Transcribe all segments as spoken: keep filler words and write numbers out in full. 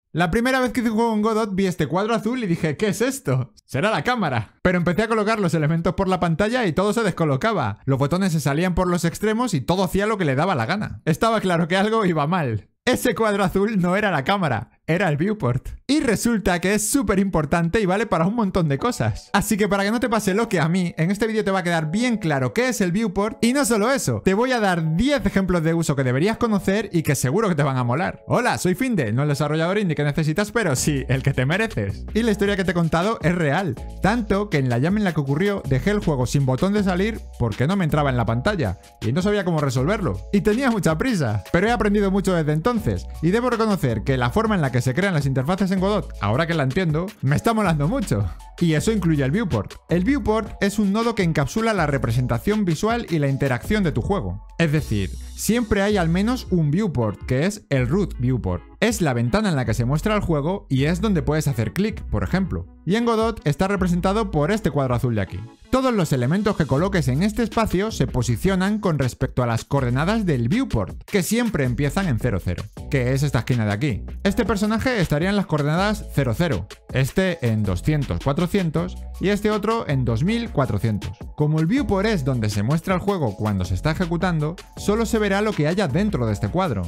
La primera vez que hice un juego en Godot vi este cuadro azul y dije, ¿qué es esto? Será la cámara. Pero empecé a colocar los elementos por la pantalla y todo se descolocaba. Los botones se salían por los extremos y todo hacía lo que le daba la gana. Estaba claro que algo iba mal. Ese cuadro azul no era la cámara, era el viewport. Y resulta que es súper importante y vale para un montón de cosas. Así que para que no te pase lo que a mí, en este vídeo te va a quedar bien claro qué es el viewport. Y no solo eso, te voy a dar diez ejemplos de uso que deberías conocer y que seguro que te van a molar. Hola, soy Finde, no el desarrollador indie que necesitas, pero sí, el que te mereces. Y la historia que te he contado es real. Tanto que en la llama en la que ocurrió, dejé el juego sin botón de salir porque no me entraba en la pantalla. Y no sabía cómo resolverlo. Y tenía mucha prisa. Pero he aprendido mucho desde entonces. Y debo reconocer que la forma en la que se crean las interfaces en Godot, ahora que la entiendo, me está molando mucho. Y eso incluye el viewport. El viewport es un nodo que encapsula la representación visual y la interacción de tu juego. Es decir, siempre hay al menos un viewport, que es el root viewport. Es la ventana en la que se muestra el juego y es donde puedes hacer clic, por ejemplo. Y en Godot está representado por este cuadro azul de aquí. Todos los elementos que coloques en este espacio se posicionan con respecto a las coordenadas del viewport, que siempre empiezan en cero cero, que es esta esquina de aquí. Este personaje estaría en las coordenadas cero cero, este en doscientos cuatrocientos y este otro en dos mil cuatrocientos. Como el viewport es donde se muestra el juego cuando se está ejecutando, solo se verá lo que haya dentro de este cuadro.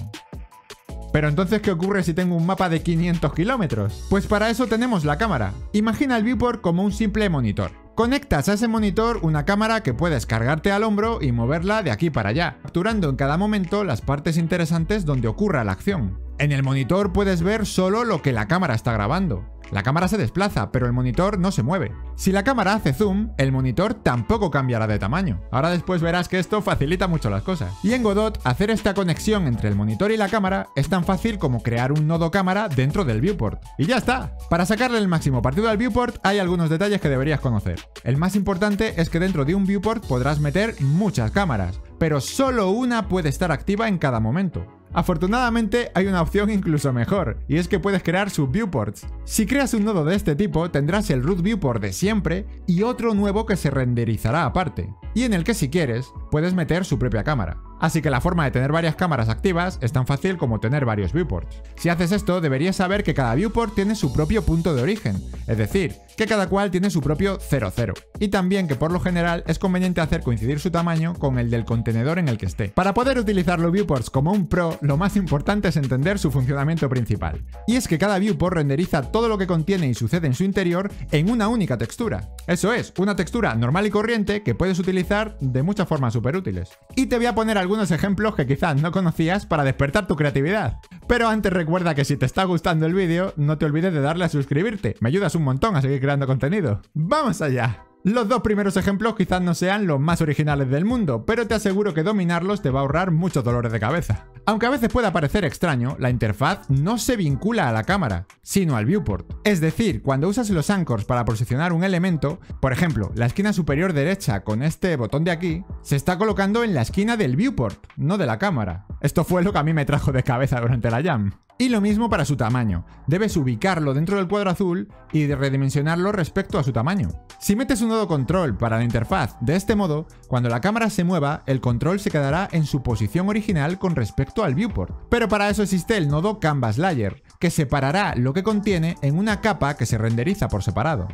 Pero entonces, ¿qué ocurre si tengo un mapa de quinientos kilómetros? Pues para eso tenemos la cámara. Imagina el viewport como un simple monitor. Conectas a ese monitor una cámara que puedes cargarte al hombro y moverla de aquí para allá, capturando en cada momento las partes interesantes donde ocurra la acción. En el monitor puedes ver solo lo que la cámara está grabando. La cámara se desplaza, pero el monitor no se mueve. Si la cámara hace zoom, el monitor tampoco cambiará de tamaño. Ahora después verás que esto facilita mucho las cosas. Y en Godot, hacer esta conexión entre el monitor y la cámara es tan fácil como crear un nodo cámara dentro del viewport. Y ya está. Para sacarle el máximo partido al viewport hay algunos detalles que deberías conocer. El más importante es que dentro de un viewport podrás meter muchas cámaras, pero solo una puede estar activa en cada momento. Afortunadamente hay una opción incluso mejor, y es que puedes crear subviewports. Si creas un nodo de este tipo, tendrás el root viewport de siempre y otro nuevo que se renderizará aparte, y en el que si quieres, puedes meter su propia cámara. Así que la forma de tener varias cámaras activas es tan fácil como tener varios viewports. Si haces esto, deberías saber que cada viewport tiene su propio punto de origen, es decir, que cada cual tiene su propio cero cero. Y también que por lo general es conveniente hacer coincidir su tamaño con el del contenedor en el que esté. Para poder utilizar los viewports como un pro, lo más importante es entender su funcionamiento principal. Y es que cada viewport renderiza todo lo que contiene y sucede en su interior en una única textura. Eso es, una textura normal y corriente que puedes utilizar de muchas formas súper útiles. Y te voy a poner algunos ejemplos que quizás no conocías para despertar tu creatividad. Pero antes recuerda que si te está gustando el vídeo, no te olvides de darle a suscribirte. Me ayudas un montón a seguir creando contenido. ¡Vamos allá! Los dos primeros ejemplos quizás no sean los más originales del mundo, pero te aseguro que dominarlos te va a ahorrar muchos dolores de cabeza. Aunque a veces pueda parecer extraño, la interfaz no se vincula a la cámara, sino al viewport. Es decir, cuando usas los anchors para posicionar un elemento, por ejemplo, la esquina superior derecha con este botón de aquí, se está colocando en la esquina del viewport, no de la cámara. Esto fue lo que a mí me trajo de cabeza durante la jam. Y lo mismo para su tamaño. Debes ubicarlo dentro del cuadro azul y redimensionarlo respecto a su tamaño. Si metes un nodo control para la interfaz de este modo, cuando la cámara se mueva, el control se quedará en su posición original con respecto al viewport. Pero para eso existe el nodo Canvas Layer, que separará lo que contiene en una capa que se renderiza por separado.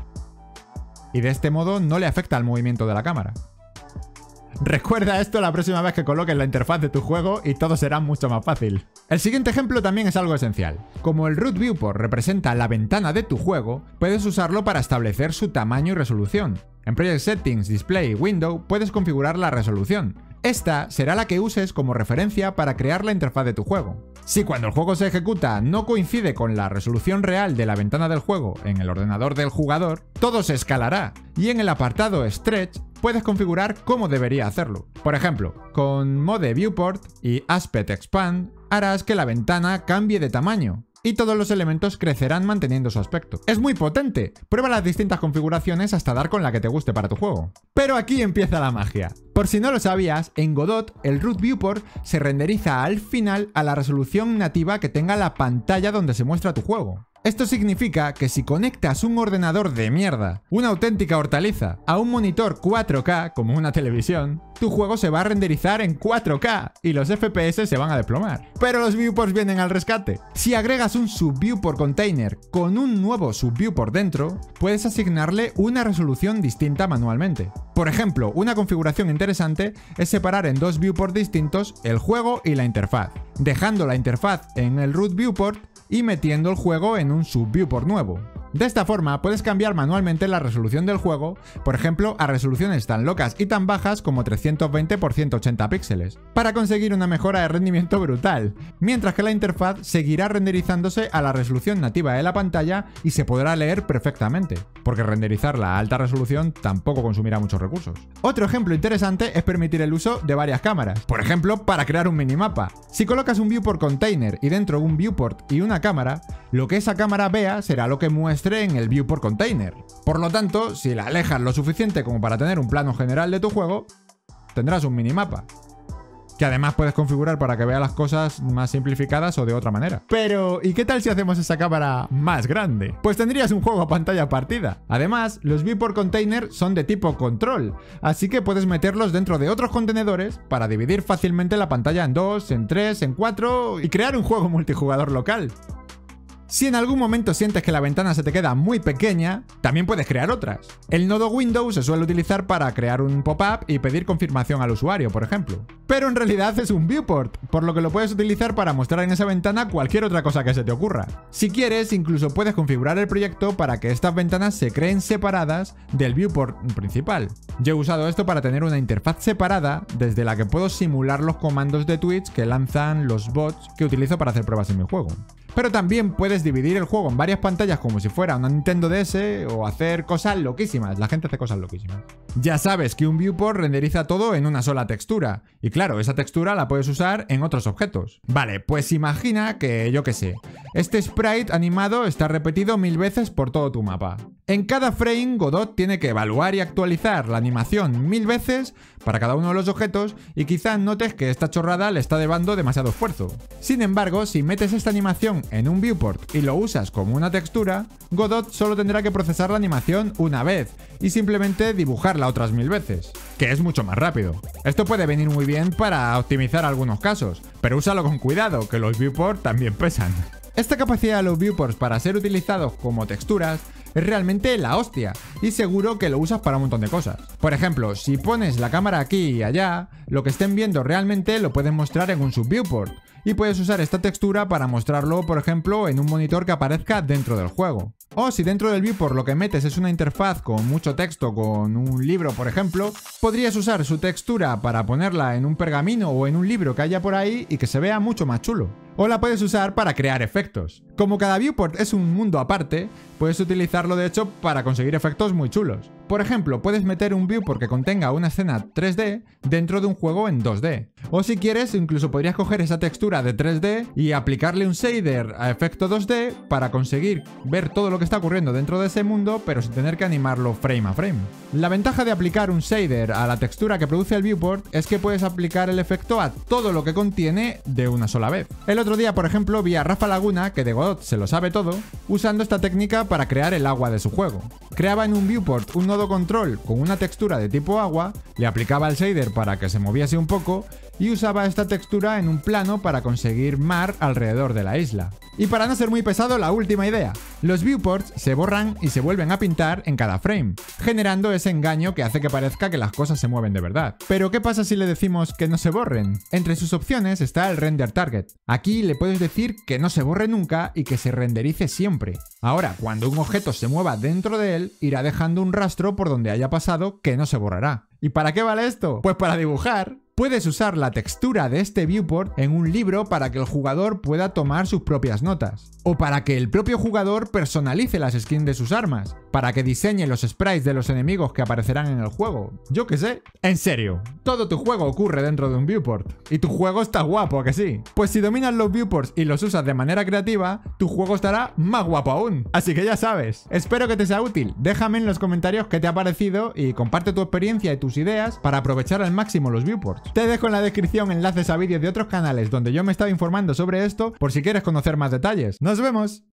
Y de este modo no le afecta al movimiento de la cámara. Recuerda esto la próxima vez que coloques la interfaz de tu juego y todo será mucho más fácil. El siguiente ejemplo también es algo esencial. Como el root viewport representa la ventana de tu juego, puedes usarlo para establecer su tamaño y resolución. En Project Settings, Display y Window puedes configurar la resolución. Esta será la que uses como referencia para crear la interfaz de tu juego. Si cuando el juego se ejecuta no coincide con la resolución real de la ventana del juego en el ordenador del jugador, todo se escalará, y en el apartado Stretch puedes configurar cómo debería hacerlo. Por ejemplo, con Mode Viewport y Aspect Expand harás que la ventana cambie de tamaño, y todos los elementos crecerán manteniendo su aspecto. Es muy potente. Prueba las distintas configuraciones hasta dar con la que te guste para tu juego. Pero aquí empieza la magia. Por si no lo sabías, en Godot el root viewport se renderiza al final a la resolución nativa que tenga la pantalla donde se muestra tu juego. Esto significa que si conectas un ordenador de mierda, una auténtica hortaliza, a un monitor cuatro K, como una televisión, tu juego se va a renderizar en cuatro K y los F P S se van a desplomar. Pero los viewports vienen al rescate. Si agregas un subviewport container con un nuevo subviewport dentro, puedes asignarle una resolución distinta manualmente. Por ejemplo, una configuración interesante es separar en dos viewports distintos el juego y la interfaz, dejando la interfaz en el root viewport y metiendo el juego en un subviewport nuevo. De esta forma puedes cambiar manualmente la resolución del juego, por ejemplo a resoluciones tan locas y tan bajas como trescientos veinte por ciento ochenta píxeles, para conseguir una mejora de rendimiento brutal, mientras que la interfaz seguirá renderizándose a la resolución nativa de la pantalla y se podrá leer perfectamente, porque renderizarla a alta resolución tampoco consumirá muchos recursos. Otro ejemplo interesante es permitir el uso de varias cámaras, por ejemplo para crear un minimapa. Si colocas un viewport container y dentro un viewport y una cámara, lo que esa cámara vea será lo que muestre en el viewport container. Por lo tanto, si la alejas lo suficiente como para tener un plano general de tu juego, tendrás un minimapa, que además puedes configurar para que vea las cosas más simplificadas o de otra manera. Pero, ¿y qué tal si hacemos esa cámara más grande? Pues tendrías un juego a pantalla partida. Además, los viewport container son de tipo control, así que puedes meterlos dentro de otros contenedores para dividir fácilmente la pantalla en dos, en tres, en cuatro y crear un juego multijugador local. Si en algún momento sientes que la ventana se te queda muy pequeña, también puedes crear otras. El nodo Windows se suele utilizar para crear un pop-up y pedir confirmación al usuario, por ejemplo. Pero en realidad es un viewport, por lo que lo puedes utilizar para mostrar en esa ventana cualquier otra cosa que se te ocurra. Si quieres, incluso puedes configurar el proyecto para que estas ventanas se creen separadas del viewport principal. Yo he usado esto para tener una interfaz separada desde la que puedo simular los comandos de Twitch que lanzan los bots que utilizo para hacer pruebas en mi juego. Pero también puedes dividir el juego en varias pantallas como si fuera una Nintendo D S o hacer cosas loquísimas. La gente hace cosas loquísimas. Ya sabes que un viewport renderiza todo en una sola textura. Y claro, esa textura la puedes usar en otros objetos. Vale, pues imagina que, yo qué sé, este sprite animado está repetido mil veces por todo tu mapa. En cada frame, Godot tiene que evaluar y actualizar la animación mil veces para cada uno de los objetos y quizás notes que esta chorrada le está llevando demasiado esfuerzo. Sin embargo, si metes esta animación en un viewport y lo usas como una textura, Godot solo tendrá que procesar la animación una vez y simplemente dibujarla otras mil veces, que es mucho más rápido. Esto puede venir muy bien para optimizar algunos casos, pero úsalo con cuidado, que los viewports también pesan. Esta capacidad de los viewports para ser utilizados como texturas es realmente la hostia y seguro que lo usas para un montón de cosas. Por ejemplo, si pones la cámara aquí y allá, lo que estén viendo realmente lo puedes mostrar en un subviewport y puedes usar esta textura para mostrarlo, por ejemplo, en un monitor que aparezca dentro del juego. O si dentro del viewport lo que metes es una interfaz con mucho texto, con un libro, por ejemplo, podrías usar su textura para ponerla en un pergamino o en un libro que haya por ahí y que se vea mucho más chulo. O la puedes usar para crear efectos. Como cada viewport es un mundo aparte, puedes utilizarlo de hecho para conseguir efectos muy chulos. Por ejemplo, puedes meter un viewport que contenga una escena tres D dentro de un juego en dos D. O si quieres, incluso podrías coger esa textura de tres D y aplicarle un shader a efecto dos D para conseguir ver todo lo que está ocurriendo dentro de ese mundo, pero sin tener que animarlo frame a frame. La ventaja de aplicar un shader a la textura que produce el viewport es que puedes aplicar el efecto a todo lo que contiene de una sola vez. El otro día, por ejemplo, vi a Rafa Laguna, que de Godot se lo sabe todo, usando esta técnica para crear el agua de su juego. Creaba en un viewport un nodo control con una textura de tipo agua, le aplicaba el shader para que se moviese un poco y usaba esta textura en un plano para conseguir mar alrededor de la isla. Y para no ser muy pesado, la última idea. Los viewports se borran y se vuelven a pintar en cada frame, generando ese engaño que hace que parezca que las cosas se mueven de verdad. Pero ¿qué pasa si le decimos que no se borren? Entre sus opciones está el render target. Aquí le puedes decir que no se borre nunca y que se renderice siempre. Ahora, cuando un objeto se mueva dentro de él, irá dejando un rastro por donde haya pasado que no se borrará. ¿Y para qué vale esto? Pues para dibujar. Puedes usar la textura de este viewport en un libro para que el jugador pueda tomar sus propias notas. O para que el propio jugador personalice las skins de sus armas. Para que diseñe los sprites de los enemigos que aparecerán en el juego. Yo qué sé. En serio, todo tu juego ocurre dentro de un viewport. Y tu juego está guapo, ¿a que sí? Pues si dominas los viewports y los usas de manera creativa, tu juego estará más guapo aún. Así que ya sabes. Espero que te sea útil. Déjame en los comentarios qué te ha parecido y comparte tu experiencia y tus ideas para aprovechar al máximo los viewports. Te dejo en la descripción enlaces a vídeos de otros canales donde yo me estaba informando sobre esto por si quieres conocer más detalles. ¡Nos vemos!